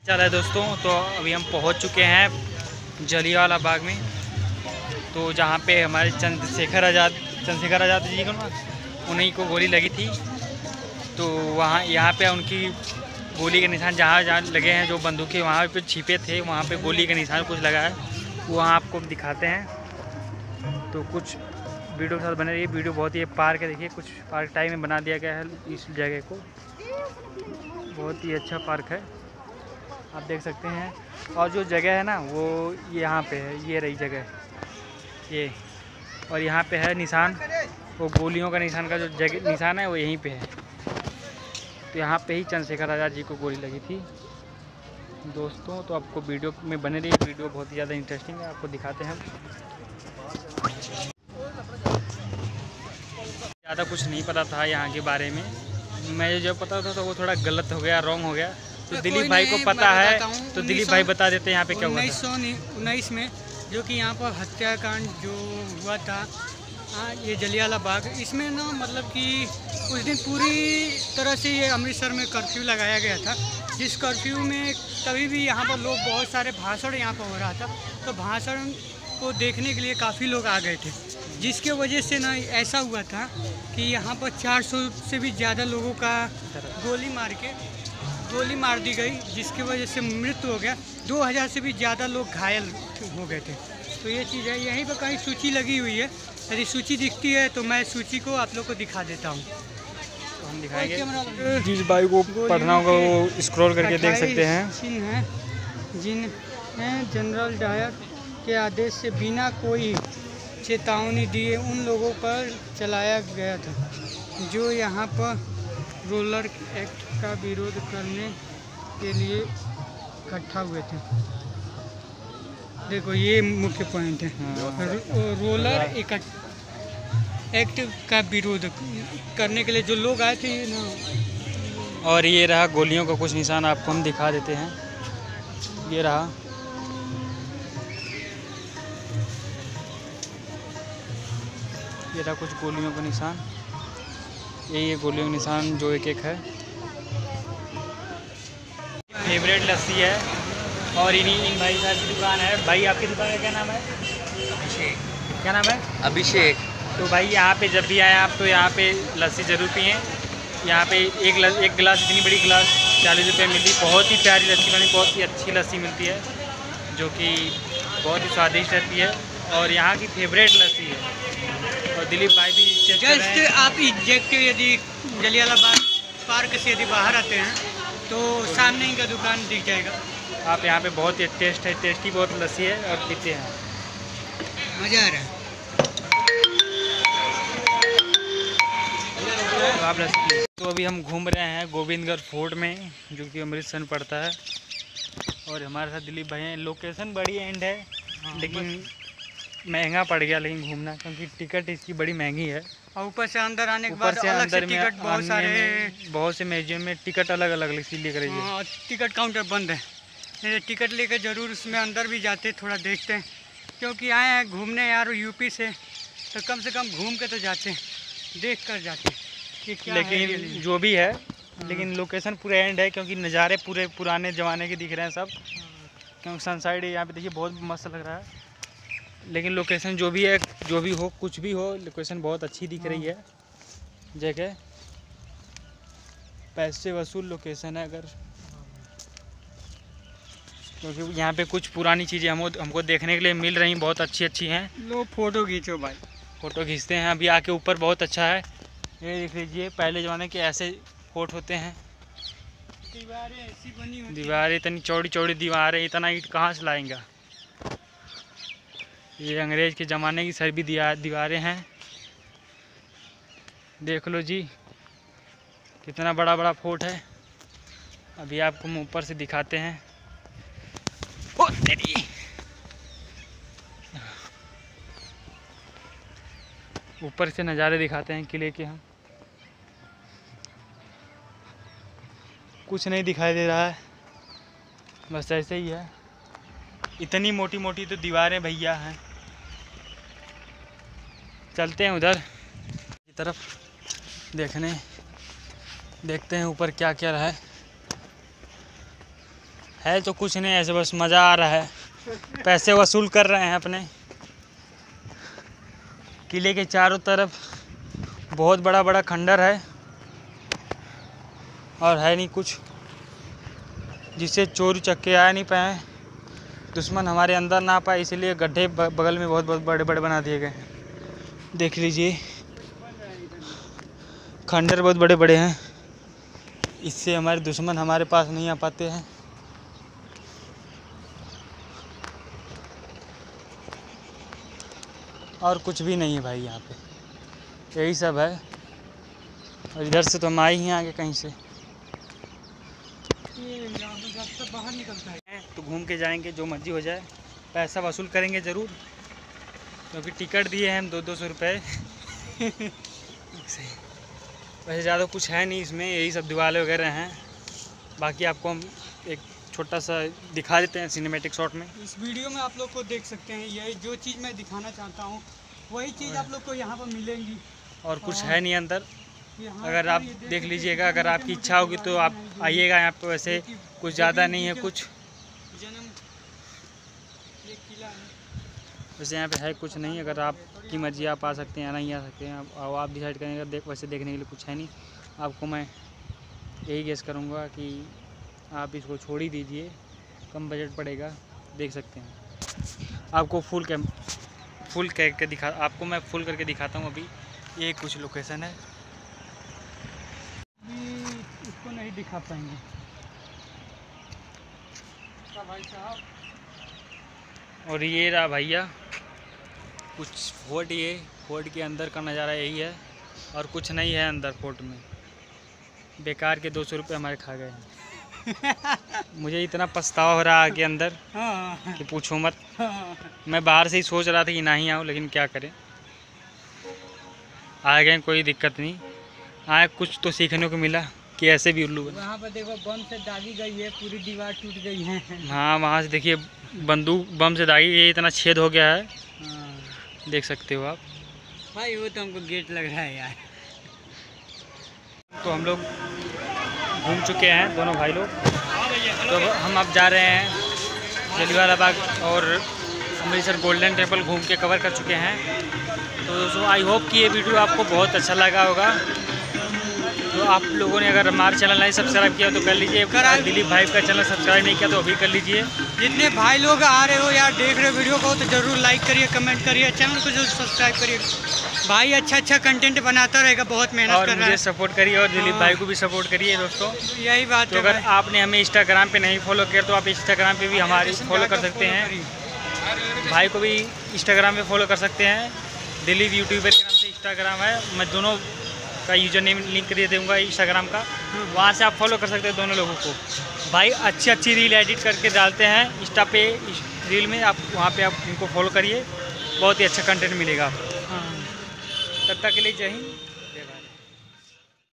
चल है दोस्तों, तो अभी हम पहुंच चुके हैं जलियांवाला बाग में। तो जहां पे हमारे चंद्रशेखर आज़ाद जी को ना, उन्हीं को गोली लगी थी। तो यहाँ पे उनकी गोली के निशान जहाँ लगे हैं, जो बंदूकें वहाँ पे छिपे थे, वहाँ पे गोली के निशान कुछ लगा है, वहाँ आपको दिखाते हैं। तो कुछ वीडियो के साथ बने रही। वीडियो बहुत ही पार्क है, देखिए कुछ पार्क टाइम में बना दिया गया है इस जगह को। बहुत ही अच्छा पार्क है, आप देख सकते हैं। और जो जगह है ना वो यहाँ पे है, ये रही जगह ये, और यहाँ पे है निशान, वो गोलियों का निशान का जो जगह निशान है वो यहीं पे है। तो यहाँ पे ही चंद्रशेखर आज़ाद जी को गोली लगी थी दोस्तों। तो आपको वीडियो में बने रही, वीडियो बहुत ही ज़्यादा इंटरेस्टिंग है, आपको दिखाते हैं। ज़्यादा कुछ नहीं पता था यहाँ के बारे में, मैं जो पता था तो वो थोड़ा गलत हो गया, रॉन्ग हो गया। तो दिलीप भाई को पता है, तो दिलीप भाई बता देते हैं यहाँ पे क्या हुआ था। 1919 में जो कि यहाँ पर हत्याकांड जो हुआ था, ये जलियांवाला बाग, इसमें ना मतलब कि उस दिन पूरी तरह से ये अमृतसर में कर्फ्यू लगाया गया था। जिस कर्फ्यू में तभी भी यहाँ पर लोग, बहुत सारे भाषण यहाँ पर हो रहा था, तो भाषण को देखने के लिए काफ़ी लोग आ गए थे, जिसके वजह से ना ऐसा हुआ था कि यहाँ पर 400 से भी ज़्यादा लोगों का गोली मार दी गई, जिसकी वजह से मृत्यु हो गया। 2000 से भी ज़्यादा लोग घायल हो गए थे। तो ये चीज़ है, यहीं पर कहीं सूची लगी हुई है, यदि सूची दिखती है तो मैं सूची को आप लोग को दिखा देता हूँ। तो हम दिखाएंगे, जिस भाई को पढ़ना होगा वो स्क्रॉल करके देख सकते हैं। जिन्हें जनरल डायर के आदेश से बिना कोई चेतावनी दिए उन लोगों पर चलाया गया था, जो यहाँ पर रोलर एक्ट का विरोध करने के लिए इकट्ठा हुए थे। देखो ये मुख्य पॉइंट है, रोलर एक्ट का विरोध करने के लिए जो लोग आए थे ना। और ये रहा गोलियों का कुछ निशान, आपको हम दिखा देते हैं। ये रहा, ये रहा कुछ गोलियों का निशान, यही है गोलियों का निशान जो एक है। फेवरेट लस्सी है, और इन भाई साहब की दुकान है। भाई आपकी दुकान का क्या नाम है? अभिषेक। क्या नाम है? अभिषेक। तो भाई यहाँ पे जब भी आए आप तो यहाँ पे लस्सी ज़रूर पिएँ। यहाँ पे एक गिलास, इतनी बड़ी गिलास 40 रुपये मिलती। बहुत ही प्यारी लस्सी बनी, बहुत ही अच्छी लस्सी मिलती है, जो कि बहुत ही स्वादिष्ट रहती है, और यहाँ की फेवरेट लस्सी है। और दिलीप भाई भी जस्ट आप यदि जलियांवाला बाग पार्क से यदि बाहर आते हैं तो सामने ही का दुकान दिख जाएगा। आप यहाँ पे बहुत ही टेस्टी बहुत लस्सी है, और पीते हैं, मज़ा आ रहा है। तो आप लस्सी। तो अभी हम घूम रहे हैं गोविंदगढ़ फोर्ट में, जो कि अमृतसर में पड़ता है, और हमारे साथ दिलीप भाई हैं। लोकेशन बड़ी एंड है, लेकिन महंगा पड़ गया लेकिन घूमना, क्योंकि टिकट इसकी बड़ी महंगी है। और ऊपर से अंदर आने के बाद अलग से टिकट, बहुत से म्यूजियम में टिकट अलग अलग लेकर रही टिकट काउंटर बंद है। टिकट लेकर ज़रूर उसमें अंदर भी जाते, थोड़ा देखते हैं, क्योंकि आए हैं घूमने यार यूपी से, तो कम से कम घूम के तो जाते हैं, देख कर जाते हैं कि क्या लेकिन है जो भी है। लेकिन लोकेशन पूरा एंड है, क्योंकि नज़ारे पूरे पुराने ज़माने के दिख रहे हैं सब, क्योंकि सनसाइड यहाँ पे देखिए बहुत मस्त लग रहा है। लेकिन लोकेशन जो भी है, जो भी हो, कुछ भी हो, लोकेशन बहुत अच्छी दिख रही है जगह। पैसे वसूल लोकेशन है, अगर क्योंकि यहाँ पे कुछ पुरानी चीज़ें हमको देखने के लिए मिल रही, बहुत अच्छी हैं। लो फोटो खींचो भाई। फ़ोटो खींचते हैं। अभी आके ऊपर बहुत अच्छा है, ये देख लीजिए, पहले ज़माने के ऐसे फोर्ट होते हैं। दीवारें ऐसी बनी होती, दीवारें इतनी चौड़ी दीवारें, इतना ईंट कहाँ से लाएंगा। ये अंग्रेज़ के ज़माने की सर भी दीवारें हैं, देख लो जी, कितना बड़ा फोर्ट है। अभी आपको हम ऊपर से दिखाते हैं। ओ तेरी, ऊपर से नज़ारे दिखाते हैं किले के हम। कुछ नहीं दिखाई दे रहा है, बस ऐसे ही है। इतनी मोटी तो दीवारें भैया हैं। चलते हैं उधर की तरफ देखते हैं ऊपर क्या क्या रहा है तो कुछ नहीं, ऐसे बस मज़ा आ रहा है, पैसे वसूल कर रहे हैं अपने। किले के चारों तरफ बहुत बड़ा बड़ा खंडर है और है नहीं कुछ जिससे चोर चक्के आ नहीं पाए, दुश्मन हमारे अंदर ना पाए, इसलिए गड्ढे बगल में बहुत बहुत बड़े बड़े बना दिए गए हैं। देख लीजिए, खंडर बहुत बड़े बड़े हैं, इससे हमारे दुश्मन हमारे पास नहीं आ पाते हैं। और कुछ भी नहीं है भाई यहाँ पे, यही सब है। और इधर से तो हम आए ही आगे कहीं से, बाहर निकलता है तो घूम के जाएंगे, जो मर्जी हो जाए, पैसा वसूल करेंगे ज़रूर, क्योंकि टिकट दिए हैं हम 200 रुपये। वैसे ज़्यादा कुछ है नहीं इसमें, यही सब दीवारें वगैरह हैं। बाकी आपको हम एक छोटा सा दिखा देते हैं सिनेमैटिक शॉट में। इस वीडियो में आप लोग को देख सकते हैं, यही जो चीज़ मैं दिखाना चाहता हूँ वही चीज़ आप लोग को यहाँ पर मिलेंगी, और कुछ है नहीं अंदर। यहाँ अगर आप देख लीजिएगा, अगर आपकी इच्छा होगी तो आप आइएगा यहाँ पे। वैसे कुछ ज़्यादा नहीं है कुछ, जन्म एक किला है। वैसे यहाँ पे है कुछ नहीं, अगर आपकी मर्जी आप आ सकते हैं या नहीं आ सकते हैं, आप डिसाइड करेंगे। वैसे देखने के लिए कुछ है नहीं, आपको मैं यही गेस करूँगा कि आप इसको छोड़ ही दीजिए, कम बजट पड़ेगा, देख सकते हैं। आपको फुल करके आपको मैं फुल करके दिखाता हूँ। अभी ये कुछ लोकेशन है, अभी इसको नहीं दिखा पाएंगे भाई साहब। और ये रहा भैया कुछ फोर्ट, ये फोर्ट के अंदर का नज़ारा यही है, और कुछ नहीं है अंदर फोर्ट में। बेकार के 200 रुपये हमारे खा गए हैं। मुझे इतना पछतावा हो रहा है आगे अंदर कि पूछो मत। मैं बाहर से ही सोच रहा था कि नहीं आऊँ, लेकिन क्या करें, आ गए, कोई दिक्कत नहीं। आए कुछ तो सीखने को मिला कि ऐसे भी उल्लू बने। वहाँ पर देखो बम से दागी गई है, पूरी दीवार टूट गई है। हाँ, वहाँ से देखिए बंदूक बम से दागी, ये इतना छेद हो गया है, देख सकते हो आप भाई। वो तो हमको गेट लग रहा है यार। तो हम लोग घूम चुके हैं, दोनों भाई लोग। तो हम अब जा रहे हैं जलियांवाला बाग और अमृतसर गोल्डन टेम्पल, घूम के कवर कर चुके हैं। तो दोस्तों, आई होप कि ये वीडियो आपको बहुत अच्छा लगा होगा। तो आप लोगों ने अगर हमारा चैनल नहीं सब्सक्राइब किया तो कर लीजिए, अगर दिलीप भाई का चैनल सब्सक्राइब नहीं किया तो अभी कर लीजिए। जितने भाई लोग आ रहे हो यार, देख रहे हो वीडियो को, तो ज़रूर लाइक करिए, कमेंट करिए, चैनल को जरूर सब्सक्राइब करिए। भाई अच्छा कंटेंट बनाता रहेगा, बहुत मेहनत कर रहा है। मुझे सपोर्ट करिए और दिलीप भाई को भी सपोर्ट करिए दोस्तों। यही बात तो है। अगर आपने हमें इंस्टाग्राम पे नहीं फॉलो किया तो आप इंस्टाग्राम पे भी हमारे फॉलो कर सकते हैं। भाई को भी इंस्टाग्राम पे फॉलो कर सकते हैं, दिलीप यूट्यूबर के नाम से इंस्टाग्राम है। मैं दोनों का यूजर नेम लिंक दे दूँगा इंस्टाग्राम का, वहाँ से आप फॉलो कर सकते हैं दोनों लोगों को। भाई अच्छी रील एडिट करके डालते हैं इंस्टा पे, रील में आप वहाँ पे आप इनको फॉलो करिए, बहुत ही अच्छा कंटेंट मिलेगा आपको। तब तक के लिए जय हिंद।